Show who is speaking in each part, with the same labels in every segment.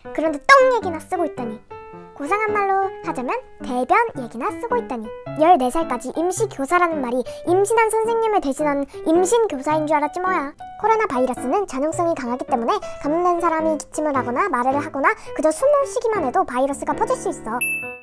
Speaker 1: 그런데 똥 얘기나 쓰고 있다니. 고상한 말로 하자면 대변 얘기나 쓰고 있다니. 14살까지 임시교사라는 말이 임신한 선생님을 대신한 임신교사인 줄 알았지 뭐야. 코로나 바이러스는 전염성이 강하기 때문에 감염된 사람이 기침을 하거나 말을 하거나 그저 숨을 쉬기만 해도 바이러스가 퍼질 수 있어.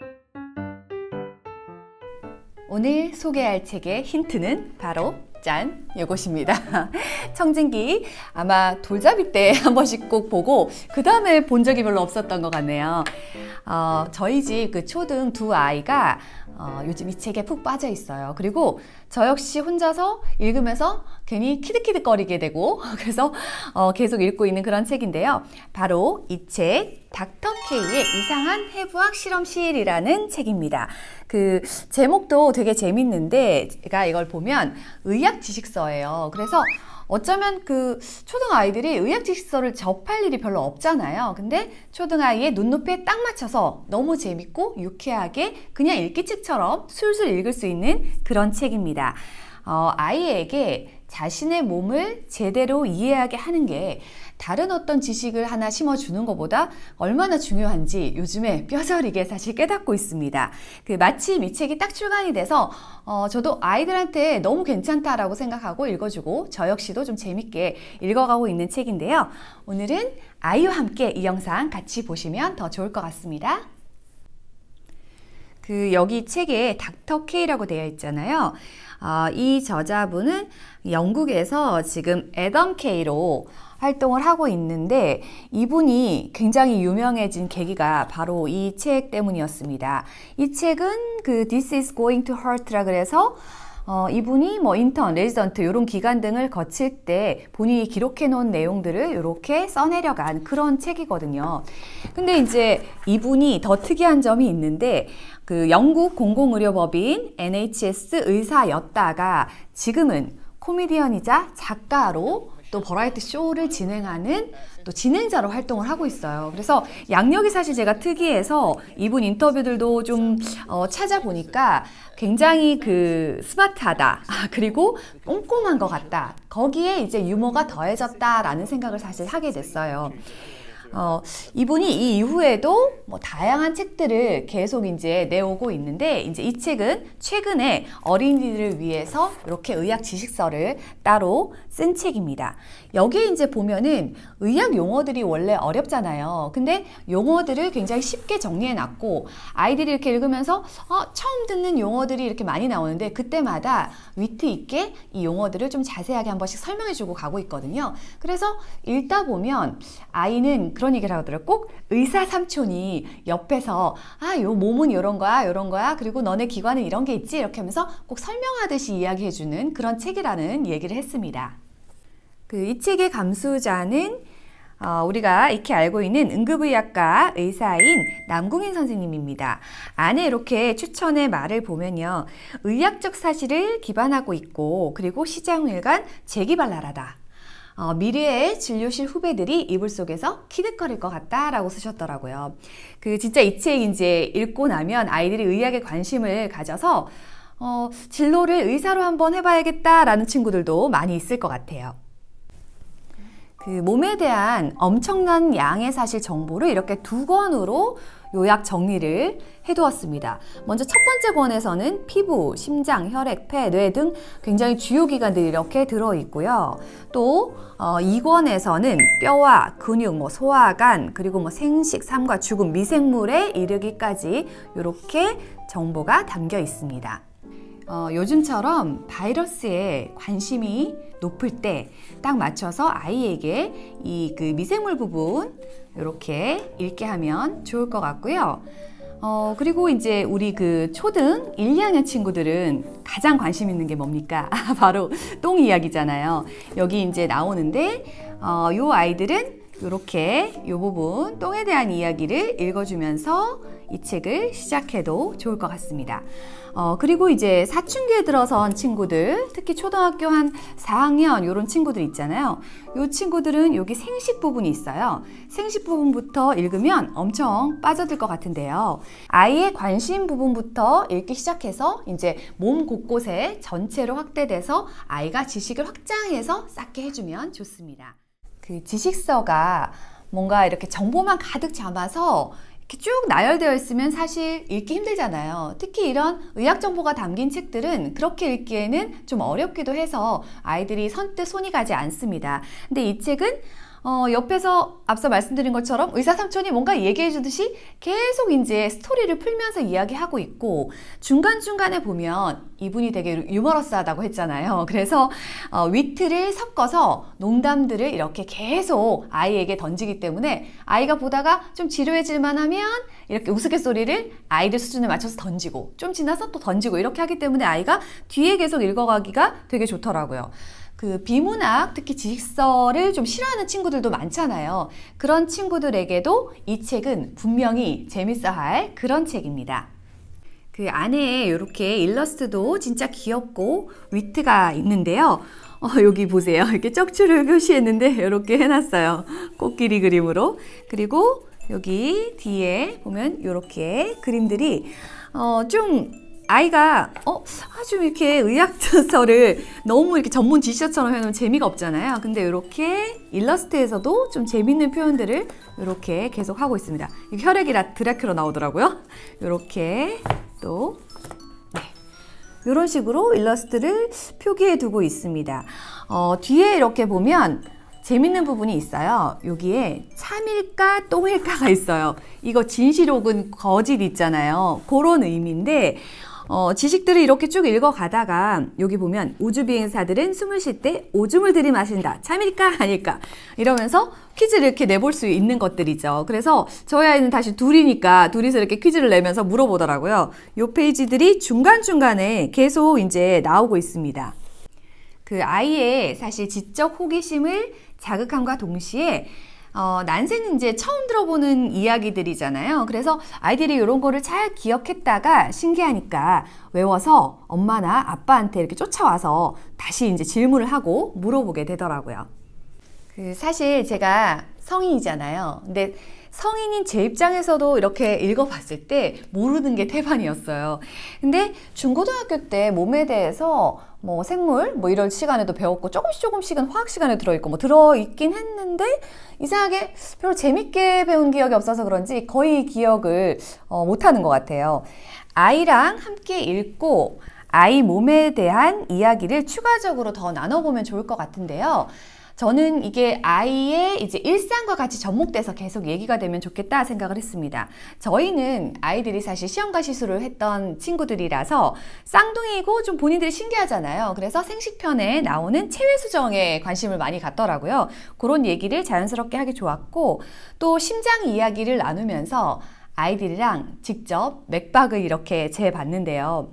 Speaker 2: 오늘 소개할 책의 힌트는 바로 짠! 이것입니다. 청진기 아마 돌잡이 때 한 번씩 꼭 보고 그 다음에 본 적이 별로 없었던 것 같네요. 저희 집 그 초등 두 아이가 요즘 이 책에 푹 빠져 있어요. 그리고 저 역시 혼자서 읽으면서 괜히 키득키득거리게 되고 그래서 계속 읽고 있는 그런 책인데요. 바로 이 책 닥터 K의 이상한 해부학 실험실이라는 책입니다. 그 제목도 되게 재밌는데 제가 이걸 보면 의학 지식서예요. 그래서 어쩌면 그 초등 아이들이 의학 지식서를 접할 일이 별로 없잖아요. 근데 초등 아이의 눈높이에 딱 맞춰서 너무 재밌고 유쾌하게 그냥 읽기 책처럼 술술 읽을 수 있는 그런 책입니다. 아이에게 자신의 몸을 제대로 이해하게 하는 게 다른 어떤 지식을 하나 심어주는 것보다 얼마나 중요한지 요즘에 뼈저리게 사실 깨닫고 있습니다. 마침 이 책이 딱 출간이 돼서 저도 아이들한테 너무 괜찮다라고 생각하고 읽어주고 저 역시도 좀 재밌게 읽어가고 있는 책인데요. 오늘은 아이와 함께 이 영상 같이 보시면 더 좋을 것 같습니다. 여기 책에 닥터 K라고 되어 있잖아요. 이 저자분은 영국에서 지금 애덤 K로 활동을 하고 있는데 이분이 굉장히 유명해진 계기가 바로 이 책 때문이었습니다. 이 책은 This is going to hurt라 그래서 이분이 인턴, 레지던트 이런 기간 등을 거칠 때 본인이 기록해 놓은 내용들을 이렇게 써내려간 그런 책이거든요. 근데 이제 이분이 더 특이한 점이 있는데 영국 공공의료법인 NHS 의사였다가 지금은 코미디언이자 작가로 또 버라이티 쇼를 진행하는 또 진행자로 활동을 하고 있어요. 그래서 양력이 사실 제가 특이해서 이분 인터뷰들도 좀 찾아보니까 굉장히 스마트하다. 그리고 꼼꼼한 것 같다. 거기에 이제 유머가 더해졌다라는 생각을 사실 하게 됐어요. 이분이 이 이후에도 다양한 책들을 계속 이제 내오고 있는데 이제 이 책은 최근에 어린이들을 위해서 이렇게 의학 지식서를 따로 쓴 책입니다. 여기에 이제 보면은 의학 용어들이 원래 어렵잖아요. 근데 용어들을 굉장히 쉽게 정리해 놨고 아이들이 이렇게 읽으면서 처음 듣는 용어들이 이렇게 많이 나오는데 그때마다 위트 있게 이 용어들을 좀 자세하게 한 번씩 설명해 주고 가고 있거든요. 그래서 읽다 보면 아이는 그런 얘기를 하더라고요. 꼭 의사 삼촌이 옆에서 요 몸은 이런 거야 그리고 너네 기관은 이런 게 있지 이렇게 하면서 꼭 설명하듯이 이야기해 주는 그런 책이라는 얘기를 했습니다. 이 책의 감수자는 우리가 익히 알고 있는 응급의학과 의사인 남궁인 선생님입니다. 안에 이렇게 추천의 말을 보면요. 의학적 사실을 기반하고 있고 그리고 시장일관 재기발랄하다. 미래의 진료실 후배들이 이불 속에서 키득거릴 것 같다라고 쓰셨더라고요. 진짜 이 책 이제 읽고 나면 아이들이 의학에 관심을 가져서 진로를 의사로 한번 해봐야겠다라는 친구들도 많이 있을 것 같아요. 몸에 대한 엄청난 양의 사실 정보를 이렇게 2권으로 요약 정리를 해두었습니다. 먼저 첫 번째 권에서는 피부, 심장, 혈액, 폐, 뇌 등 굉장히 주요 기관들이 이렇게 들어있고요. 또 2권에서는 뼈와 근육, 소화관, 그리고 생식, 삶과 죽음, 미생물에 이르기까지 이렇게 정보가 담겨 있습니다. 요즘처럼 바이러스에 관심이 높을 때 딱 맞춰서 아이에게 이 미생물 부분 이렇게 읽게 하면 좋을 것 같고요. 그리고 이제 우리 초등 1, 2학년 친구들은 가장 관심 있는 게 뭡니까? 바로 똥 이야기잖아요. 여기 이제 나오는데 요 아이들은 이렇게 이 부분 똥에 대한 이야기를 읽어주면서 이 책을 시작해도 좋을 것 같습니다. 그리고 이제 사춘기에 들어선 친구들, 특히 초등학교 한 4학년 이런 친구들 있잖아요. 이 친구들은 여기 생식 부분이 있어요. 생식 부분부터 읽으면 엄청 빠져들 것 같은데요. 아이의 관심 부분부터 읽기 시작해서 이제 몸 곳곳에 전체로 확대돼서 아이가 지식을 확장해서 쌓게 해주면 좋습니다. 지식서가 뭔가 이렇게 정보만 가득 담아서 이렇게 쭉 나열되어 있으면 사실 읽기 힘들잖아요. 특히 이런 의학 정보가 담긴 책들은 그렇게 읽기에는 좀 어렵기도 해서 아이들이 선뜻 손이 가지 않습니다. 근데 이 책은 옆에서 앞서 말씀드린 것처럼 의사 삼촌이 뭔가 얘기해 주듯이 계속 이제 스토리를 풀면서 이야기하고 있고, 중간중간에 보면 이분이 되게 유머러스하다고 했잖아요. 그래서 위트를 섞어서 농담들을 이렇게 계속 아이에게 던지기 때문에 아이가 보다가 좀 지루해질 만하면 이렇게 우스갯소리를 아이들 수준에 맞춰서 던지고, 좀 지나서 또 던지고, 이렇게 하기 때문에 아이가 뒤에 계속 읽어가기가 되게 좋더라고요. 그 비문학, 특히 지식서를 좀 싫어하는 친구들도 많잖아요. 그런 친구들에게도 이 책은 분명히 재밌어 할 그런 책입니다. 그 안에 이렇게 일러스트도 진짜 귀엽고 위트가 있는데요. 여기 보세요. 이렇게 쩍추를 표시했는데 이렇게 해놨어요. 코끼리 그림으로. 그리고 여기 뒤에 보면 이렇게 그림들이 좀 아이가 아주 이렇게 의학서를 너무 이렇게 전문 지식서처럼 해놓으면 재미가 없잖아요. 근데 이렇게 일러스트에서도 좀 재밌는 표현들을 이렇게 계속 하고 있습니다. 이게 혈액이라 드라큘라 나오더라고요. 이렇게 또 이런 식으로 일러스트를 표기해 두고 있습니다. 뒤에 이렇게 보면 재밌는 부분이 있어요. 여기에 참일까 똥일까가 있어요. 이거 진실 혹은 거짓 있잖아요. 그런 의미인데 지식들을 이렇게 쭉 읽어가다가 여기 보면 우주비행사들은 숨을 쉴 때 오줌을 들이마신다. 참일까 아닐까? 이러면서 퀴즈를 이렇게 내볼 수 있는 것들이죠. 그래서 저희 아이는 다시 둘이니까 둘이서 이렇게 퀴즈를 내면서 물어보더라고요. 이 페이지들이 중간중간에 계속 이제 나오고 있습니다. 그 아이의 사실 지적 호기심을 자극함과 동시에 난생은 이제 처음 들어보는 이야기들이잖아요. 그래서 아이들이 이런 거를 잘 기억했다가 신기하니까 외워서 엄마나 아빠한테 이렇게 쫓아와서 다시 이제 질문을 하고 물어보게 되더라고요. 사실 제가 성인이잖아요. 근데 성인인 제 입장에서도 이렇게 읽어봤을 때 모르는 게 태반이었어요. 근데 중고등학교 때 몸에 대해서 뭐 생물 뭐 이런 시간에도 배웠고 조금씩은 화학 시간에 들어있고 뭐 들어있긴 했는데 이상하게 별로 재밌게 배운 기억이 없어서 그런지 거의 기억을 못하는 것 같아요. 아이랑 함께 읽고 아이 몸에 대한 이야기를 추가적으로 더 나눠보면 좋을 것 같은데요. 저는 이게 아이의 이제 일상과 같이 접목돼서 계속 얘기가 되면 좋겠다 생각을 했습니다. 저희는 아이들이 사실 시험과 시술을 했던 친구들이라서 쌍둥이고 좀 본인들이 신기하잖아요. 그래서 생식편에 나오는 체외 수정에 관심을 많이 갖더라고요. 그런 얘기를 자연스럽게 하기 좋았고, 또 심장 이야기를 나누면서 아이들이랑 직접 맥박을 이렇게 재봤는데요.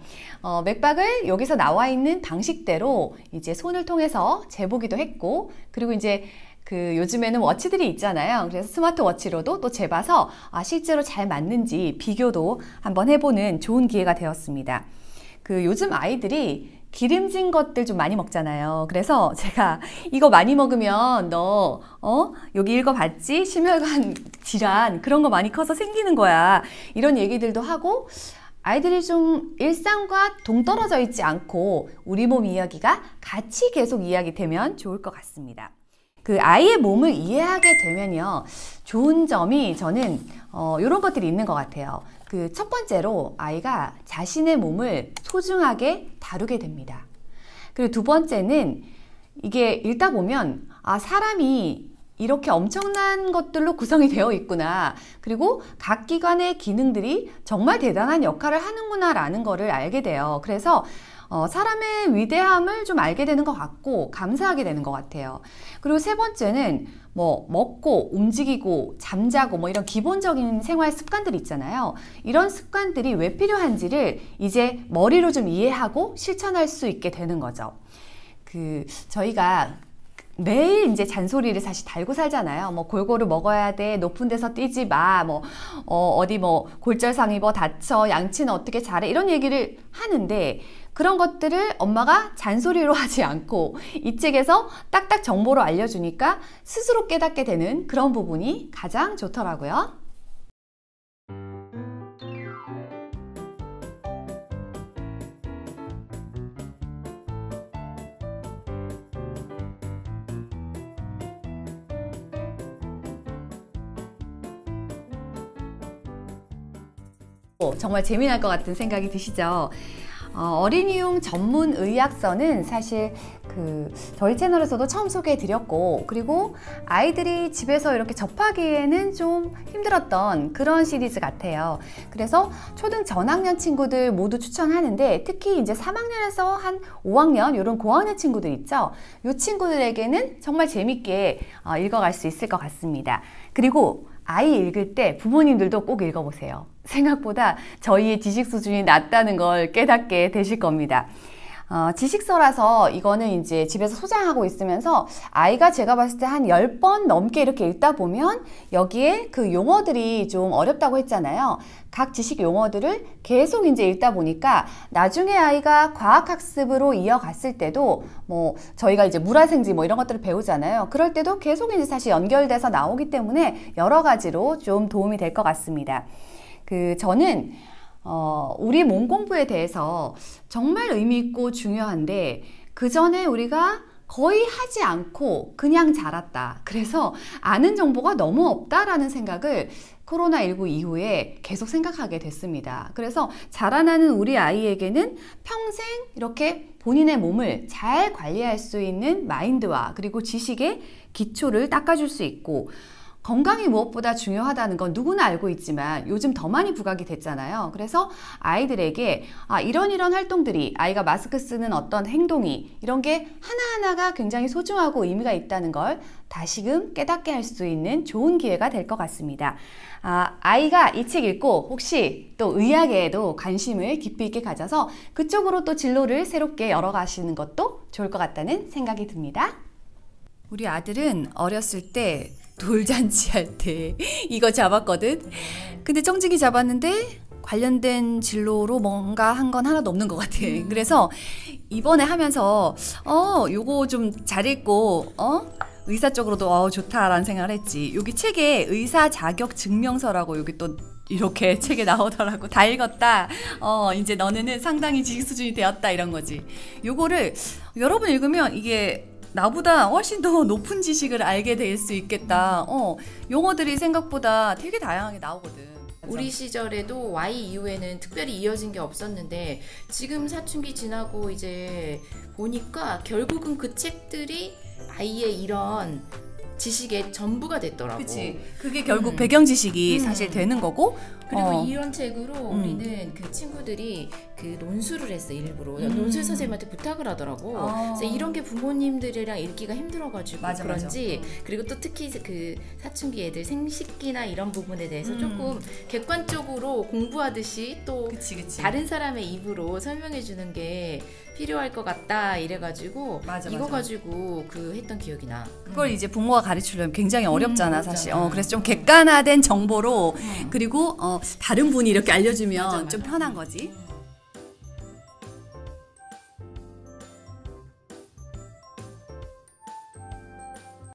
Speaker 2: 맥박을 여기서 나와 있는 방식대로 이제 손을 통해서 재보기도 했고, 그리고 이제 그 요즘에는 워치들이 있잖아요. 그래서 스마트워치로도 또 재봐서 실제로 잘 맞는지 비교도 한번 해보는 좋은 기회가 되었습니다. 그 요즘 아이들이 기름진 것들 좀 많이 먹잖아요. 그래서 제가 이거 많이 먹으면 너 여기 읽어봤지? 심혈관 질환 그런 거 많이 커서 생기는 거야. 이런 얘기들도 하고, 아이들이 좀 일상과 동떨어져 있지 않고 우리 몸 이야기가 같이 계속 이야기되면 좋을 것 같습니다. 그 아이의 몸을 이해하게 되면요, 좋은 점이 저는 이런 것들이 있는 것 같아요. 그 첫 번째로 아이가 자신의 몸을 소중하게 다루게 됩니다. 그리고 두 번째는 이게 읽다 보면 사람이 이렇게 엄청난 것들로 구성이 되어 있구나. 그리고 각 기관의 기능들이 정말 대단한 역할을 하는구나 라는 거를 알게 돼요. 그래서 사람의 위대함을 좀 알게 되는 것 같고 감사하게 되는 것 같아요. 그리고 세 번째는 뭐 먹고 움직이고 잠자고 뭐 이런 기본적인 생활 습관들이 있잖아요. 이런 습관들이 왜 필요한지를 이제 머리로 좀 이해하고 실천할 수 있게 되는 거죠. 저희가 매일 이제 잔소리를 사실 달고 살잖아요. 뭐 골고루 먹어야 돼, 높은 데서 뛰지 마, 뭐 어디 뭐 골절상 입어 다쳐, 양치는 어떻게 잘해, 이런 얘기를 하는데, 그런 것들을 엄마가 잔소리로 하지 않고 이 책에서 딱딱 정보로 알려주니까 스스로 깨닫게 되는 그런 부분이 가장 좋더라고요. 정말 재미날 것 같은 생각이 드시죠? 어린이용 전문 의학서는 사실 저희 채널에서도 처음 소개해드렸고, 그리고 아이들이 집에서 이렇게 접하기에는 좀 힘들었던 그런 시리즈 같아요. 그래서 초등 전학년 친구들 모두 추천하는데, 특히 이제 3학년에서 한 5학년 이런 고학년 친구들 있죠. 이 친구들에게는 정말 재밌게 읽어갈 수 있을 것 같습니다. 그리고 아이 읽을 때 부모님들도 꼭 읽어보세요. 생각보다 저희의 지식 수준이 낮다는 걸 깨닫게 되실 겁니다. 지식서라서 이거는 이제 집에서 소장하고 있으면서 아이가 제가 봤을 때 한 10번 넘게 이렇게 읽다 보면 여기에 그 용어들이 좀 어렵다고 했잖아요. 각 지식 용어들을 계속 이제 읽다 보니까 나중에 아이가 과학학습으로 이어갔을 때도 뭐 저희가 이제 물화생지 뭐 이런 것들을 배우잖아요. 그럴 때도 계속 이제 사실 연결돼서 나오기 때문에 여러 가지로 좀 도움이 될 것 같습니다. 저는 우리 몸 공부에 대해서 정말 의미 있고 중요한데, 그 전에 우리가 거의 하지 않고 그냥 자랐다. 그래서 아는 정보가 너무 없다라는 생각을 코로나19 이후에 계속 생각하게 됐습니다. 그래서 자라나는 우리 아이에게는 평생 이렇게 본인의 몸을 잘 관리할 수 있는 마인드와 그리고 지식의 기초를 닦아줄 수 있고, 건강이 무엇보다 중요하다는 건 누구나 알고 있지만 요즘 더 많이 부각이 됐잖아요. 그래서 아이들에게 이런 활동들이, 아이가 마스크 쓰는 어떤 행동이, 이런 게 하나하나가 굉장히 소중하고 의미가 있다는 걸 다시금 깨닫게 할 수 있는 좋은 기회가 될 것 같습니다. 아이가 이 책 읽고 혹시 또 의학에도 관심을 깊이 있게 가져서 그쪽으로 또 진로를 새롭게 열어가시는 것도 좋을 것 같다는 생각이 듭니다. 우리 아들은 어렸을 때 돌잔치 할 때 이거 잡았거든. 근데 쩡직이 잡았는데 관련된 진로로 뭔가 한 건 하나도 없는 것 같아. 그래서 이번에 하면서 요거 좀 잘 읽고 의사 쪽으로도 좋다라는 생각을 했지. 여기 책에 의사 자격 증명서라고 여기 또 이렇게 책에 나오더라고. 다 읽었다. 이제 너네는 상당히 지식 수준이 되었다, 이런 거지. 요거를 여러분 읽으면 이게 나보다 훨씬 더 높은 지식을 알게 될 수 있겠다. 용어들이 생각보다 되게 다양하게 나오거든.
Speaker 3: 우리 시절에도 Y 이후에는 특별히 이어진 게 없었는데, 지금 사춘기 지나고 이제 보니까 결국은 그 책들이 아이의 이런 지식의 전부가 됐더라고.
Speaker 2: 그치. 그게 결국 배경 지식이 사실 되는 거고.
Speaker 3: 그리고 이런 책으로 우리는 그 친구들이 그 논술을 했어, 일부러. 논술 선생님한테 부탁을 하더라고. 그래서 이런 게 부모님들이랑 읽기가 힘들어가지고
Speaker 2: 맞아,
Speaker 3: 그런지. 그리고 또 특히 그 사춘기 애들 생식기나 이런 부분에 대해서 조금 객관적으로 공부하듯이 또
Speaker 2: 그치.
Speaker 3: 다른 사람의 입으로 설명해 주는 게 필요할 것 같다, 이래가지고 이거 가지고 했던 기억이 나.
Speaker 2: 그걸 이제 부모가 가르치려면 굉장히 어렵잖아, 사실. 그래서 좀 객관화된 정보로 그리고 다른 분이 이렇게 알려주면 좀 편한 거지.